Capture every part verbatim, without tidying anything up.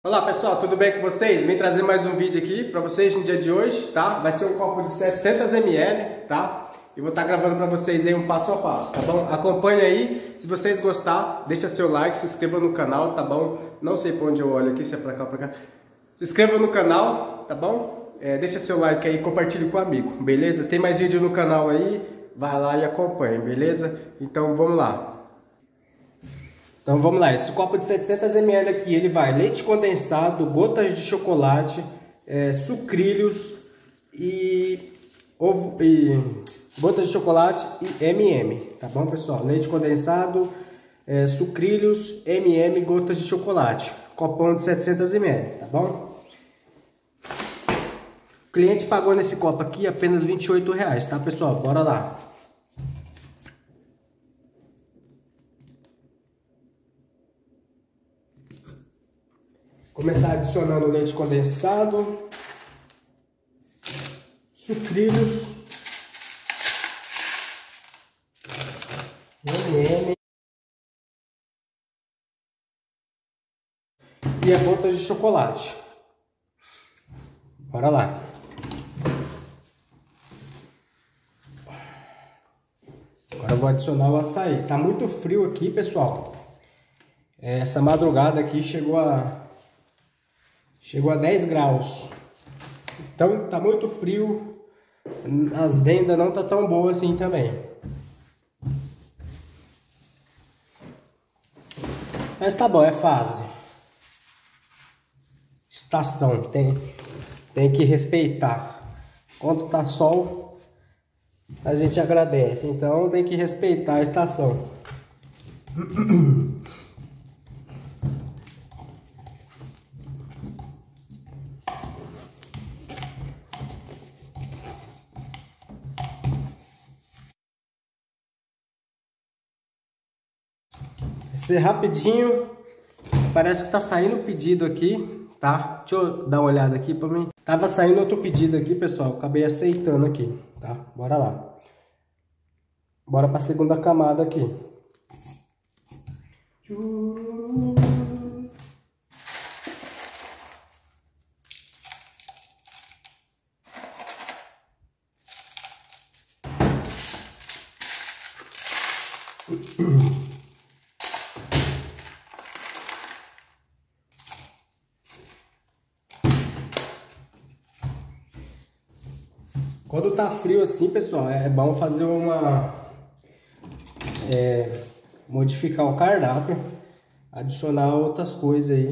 Olá pessoal, tudo bem com vocês? Vim trazer mais um vídeo aqui para vocês no dia de hoje, tá? Vai ser um copo de setecentos mililitros, tá? E vou estar gravando para vocês aí um passo a passo, tá bom? Acompanhe aí, se vocês gostar, deixa seu like, se inscreva no canal, tá bom? Não sei para onde eu olho aqui, se é para cá ou para cá. Se inscreva no canal, tá bom? É, deixa seu like aí, compartilhe com o amigo, beleza? Tem mais vídeo no canal aí, vai lá e acompanhe, beleza? Então vamos lá. Então vamos lá, esse copo de setecentos mililitros aqui, ele vai leite condensado, gotas de chocolate, é, sucrilhos e, ovo, e gotas de chocolate e M e M, tá bom pessoal? Leite condensado, é, sucrilhos, M e M, gotas de chocolate, copão de setecentos mililitros, tá bom? O cliente pagou nesse copo aqui apenas vinte e oito reais, tá pessoal? Bora lá! Começar adicionando leite condensado, sucrilhos, M e M e a gota de chocolate. Bora lá. Agora eu vou adicionar o açaí. Tá muito frio aqui, pessoal. Essa madrugada aqui chegou a Chegou a dez graus, então tá muito frio, as vendas não tá tão boas assim também. Mas tá bom, é fase. Estação, tem, tem que respeitar. Quando tá sol, a gente agradece, então tem que respeitar a estação. Esse rapidinho, parece que tá saindo o pedido aqui, tá? Deixa eu dar uma olhada aqui pra mim. Tava saindo outro pedido aqui, pessoal, acabei aceitando aqui, tá? Bora lá. Bora pra segunda camada aqui. Quando tá frio assim, pessoal, é bom fazer uma... É, modificar o cardápio, adicionar outras coisas aí.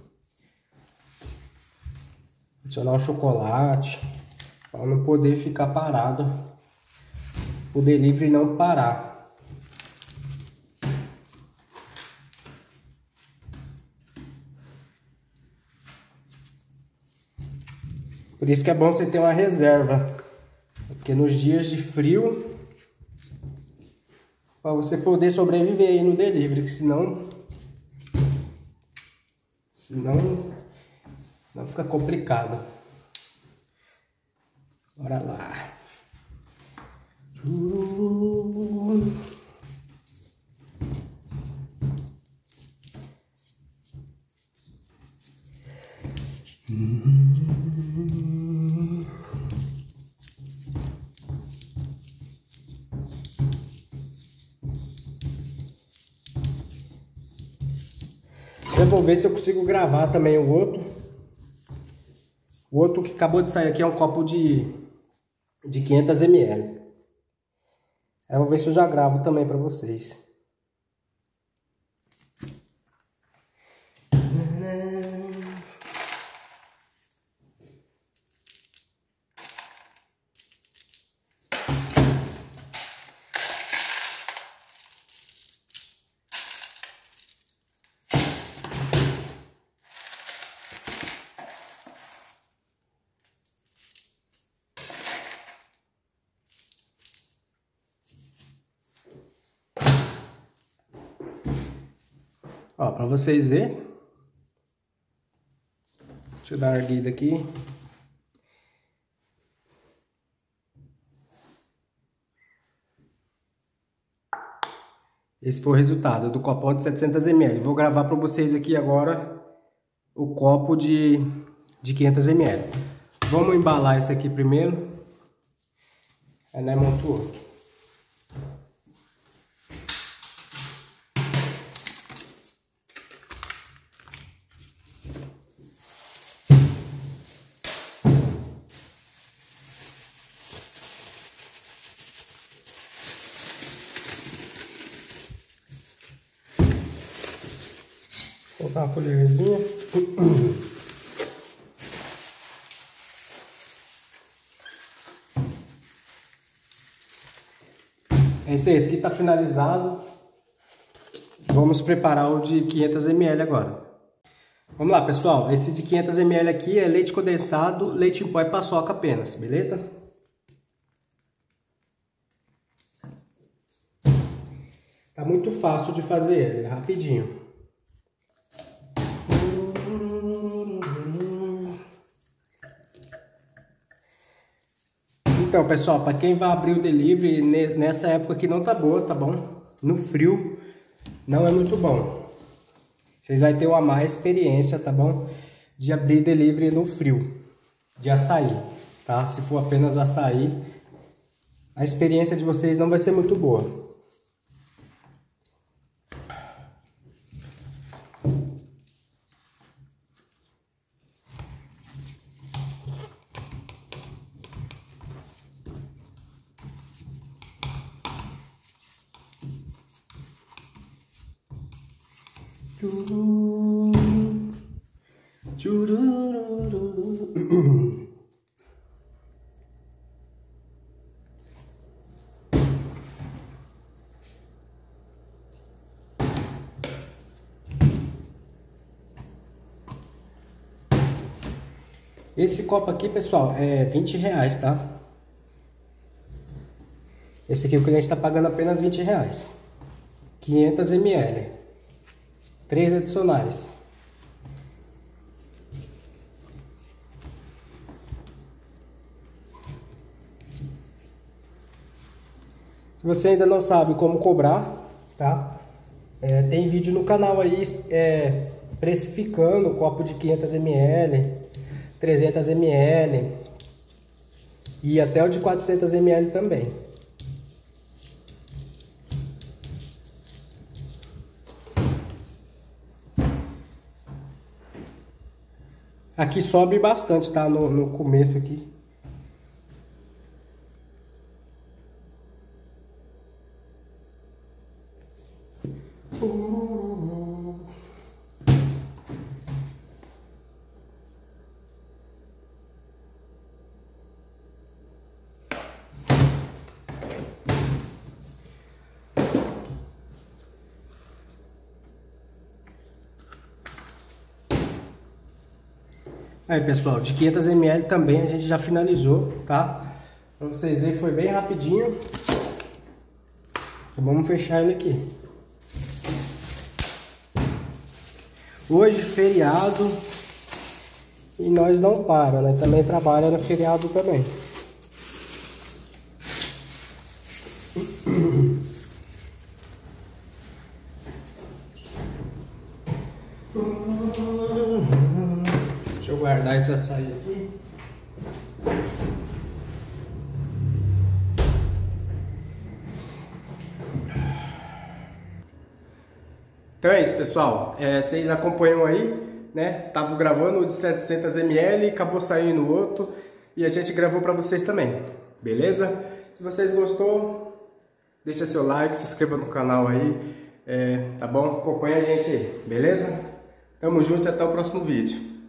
Adicionar um chocolate, para não poder ficar parado. O delivery não parar. Por isso que é bom você ter uma reserva. Porque nos dias de frio, para você poder sobreviver aí no delivery, que senão, senão não fica complicado. Bora lá. Eu vou ver se eu consigo gravar também o outro. O outro que acabou de sair aqui é um copo de, de quinhentos mililitros. Eu vou ver se eu já gravo também para vocês. Ó, para vocês verem. Deixa eu dar uma erguida aqui. Esse foi o resultado do copão de setecentos mililitros. Vou gravar para vocês aqui agora o copo de, de quinhentos mililitros. Vamos embalar esse aqui primeiro. É, né, Montu? Vou colocar uma colherzinha. É isso aí, esse aqui tá finalizado. Vamos preparar o de quinhentos mililitros agora. Vamos lá, pessoal. Esse de quinhentos mililitros aqui é leite condensado, leite em pó e paçoca apenas, beleza? Tá muito fácil de fazer ele, rapidinho. Então, pessoal, para quem vai abrir o delivery nessa época aqui não tá boa, tá bom? No frio não é muito bom. Vocês vão ter uma mais experiência, tá bom? De abrir delivery no frio, de açaí, tá? Se for apenas açaí, a experiência de vocês não vai ser muito boa. Chururu, chururu. Esse copo aqui, pessoal, é vinte reais, tá? Esse aqui o cliente está pagando apenas vinte reais. quinhentos mililitros. Três adicionais. Se você ainda não sabe como cobrar, tá? É, tem vídeo no canal aí é, precificando o copo de quinhentos mililitros, trezentos mililitros e até o de quatrocentos mililitros também. Aqui sobe bastante, tá? No, no começo aqui. Aí, pessoal, de quinhentos mililitros também a gente já finalizou, tá? Pra vocês verem, foi bem rapidinho. Vamos fechar ele aqui. Hoje, feriado, e nós não para, né? Também trabalha no feriado também. Deixa eu guardar esse açaí aqui. Então é isso, pessoal. É, vocês acompanham aí, né? Tava gravando o de setecentos mililitros, acabou saindo o outro e a gente gravou para vocês também, beleza? Se vocês gostou, deixa seu like, se inscreva no canal aí, é, tá bom? Acompanha a gente aí, beleza? Tamo junto e até o próximo vídeo.